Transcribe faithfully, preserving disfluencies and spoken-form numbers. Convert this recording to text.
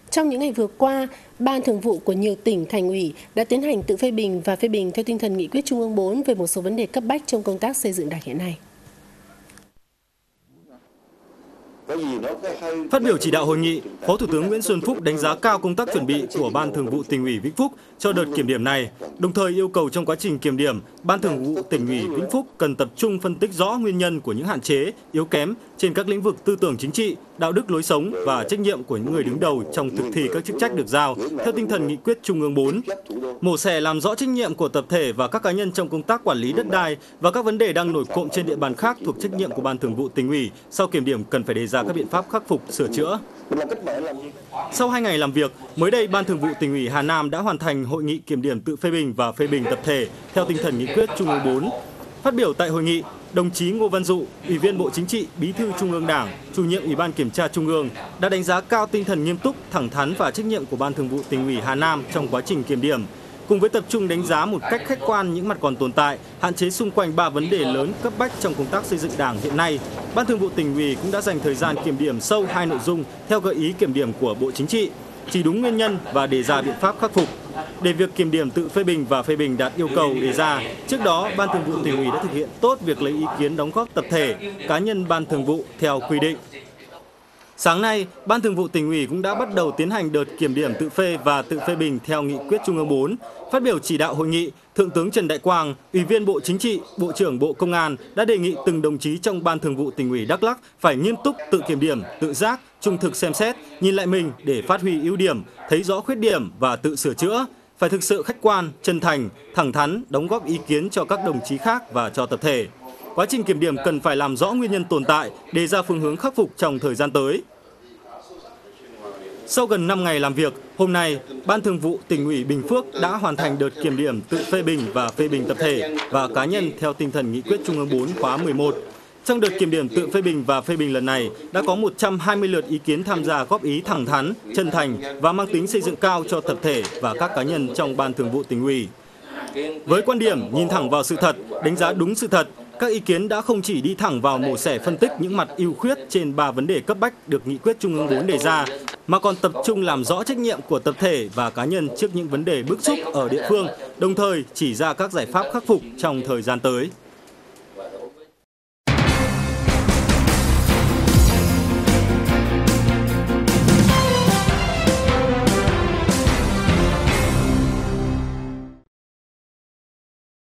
Trong những ngày vừa qua, Ban Thường vụ của nhiều tỉnh, thành ủy đã tiến hành tự phê bình và phê bình theo tinh thần nghị quyết Trung ương bốn về một số vấn đề cấp bách trong công tác xây dựng Đảng hiện nay. Phát biểu chỉ đạo hội nghị, Phó Thủ tướng Nguyễn Xuân Phúc đánh giá cao công tác chuẩn bị của Ban Thường vụ Tỉnh ủy Vĩnh Phúc cho đợt kiểm điểm này, đồng thời yêu cầu trong quá trình kiểm điểm, Ban Thường vụ Tỉnh ủy Vĩnh Phúc cần tập trung phân tích rõ nguyên nhân của những hạn chế, yếu kém trên các lĩnh vực tư tưởng chính trị, đạo đức lối sống và trách nhiệm của những người đứng đầu trong thực thi các chức trách được giao theo tinh thần nghị quyết Trung ương bốn. Mổ xẻ làm rõ trách nhiệm của tập thể và các cá nhân trong công tác quản lý đất đai và các vấn đề đang nổi cộm trên địa bàn khác thuộc trách nhiệm của Ban Thường vụ Tỉnh ủy. Sau kiểm điểm cần phải đề ra các biện pháp khắc phục, sửa chữa. Sau hai ngày làm việc, mới đây Ban Thường vụ Tỉnh ủy Hà Nam đã hoàn thành hội nghị kiểm điểm tự phê bình và phê bình tập thể theo tinh thần nghị quyết Trung ương bốn. Phát biểu tại hội nghị, đồng chí Ngô Văn Dụ, Ủy viên Bộ Chính trị, Bí thư Trung ương Đảng, Chủ nhiệm Ủy ban Kiểm tra Trung ương đã đánh giá cao tinh thần nghiêm túc, thẳng thắn và trách nhiệm của Ban Thường vụ Tỉnh ủy Hà Nam trong quá trình kiểm điểm, cùng với tập trung đánh giá một cách khách quan những mặt còn tồn tại, hạn chế xung quanh ba vấn đề lớn cấp bách trong công tác xây dựng Đảng hiện nay. Ban Thường vụ Tỉnh ủy cũng đã dành thời gian kiểm điểm sâu hai nội dung theo gợi ý kiểm điểm của Bộ Chính trị, chỉ đúng nguyên nhân và đề ra biện pháp khắc phục. Để việc kiểm điểm tự phê bình và phê bình đạt yêu cầu đề ra, trước đó Ban Thường vụ Tỉnh ủy đã thực hiện tốt việc lấy ý kiến đóng góp tập thể, cá nhân Ban Thường vụ theo quy định. Sáng nay, Ban Thường vụ Tỉnh ủy cũng đã bắt đầu tiến hành đợt kiểm điểm tự phê và tự phê bình theo nghị quyết Trung ương bốn. Phát biểu chỉ đạo hội nghị, Thượng tướng Trần Đại Quang, Ủy viên Bộ Chính trị, Bộ trưởng Bộ Công an đã đề nghị từng đồng chí trong Ban Thường vụ Tỉnh ủy Đắk Lắk phải nghiêm túc tự kiểm điểm, tự giác, trung thực xem xét, nhìn lại mình để phát huy ưu điểm, thấy rõ khuyết điểm và tự sửa chữa. Phải thực sự khách quan, chân thành, thẳng thắn, đóng góp ý kiến cho các đồng chí khác và cho tập thể. Quá trình kiểm điểm cần phải làm rõ nguyên nhân tồn tại, đề ra phương hướng khắc phục trong thời gian tới. Sau gần năm ngày làm việc, hôm nay, Ban Thường vụ Tỉnh ủy Bình Phước đã hoàn thành đợt kiểm điểm tự phê bình và phê bình tập thể và cá nhân theo tinh thần nghị quyết Trung ương bốn khóa mười một. Trong đợt kiểm điểm tự phê bình và phê bình lần này, đã có một trăm hai mươi lượt ý kiến tham gia góp ý thẳng thắn, chân thành và mang tính xây dựng cao cho tập thể và các cá nhân trong Ban Thường vụ Tỉnh ủy. Với quan điểm nhìn thẳng vào sự thật, đánh giá đúng sự thật, các ý kiến đã không chỉ đi thẳng vào mổ xẻ phân tích những mặt ưu khuyết trên ba vấn đề cấp bách được nghị quyết Trung ương bốn đề ra, mà còn tập trung làm rõ trách nhiệm của tập thể và cá nhân trước những vấn đề bức xúc ở địa phương, đồng thời chỉ ra các giải pháp khắc phục trong thời gian tới.